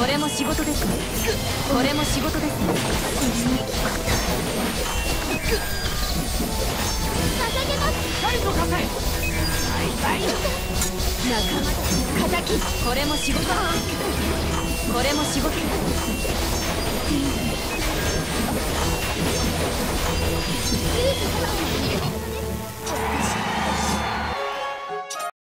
れも仕事ですね。これも仕事ですね。 捧げます。 光と風バイバイ。 仲間だ。敵。 これも仕事。これも仕事。 ユース様。私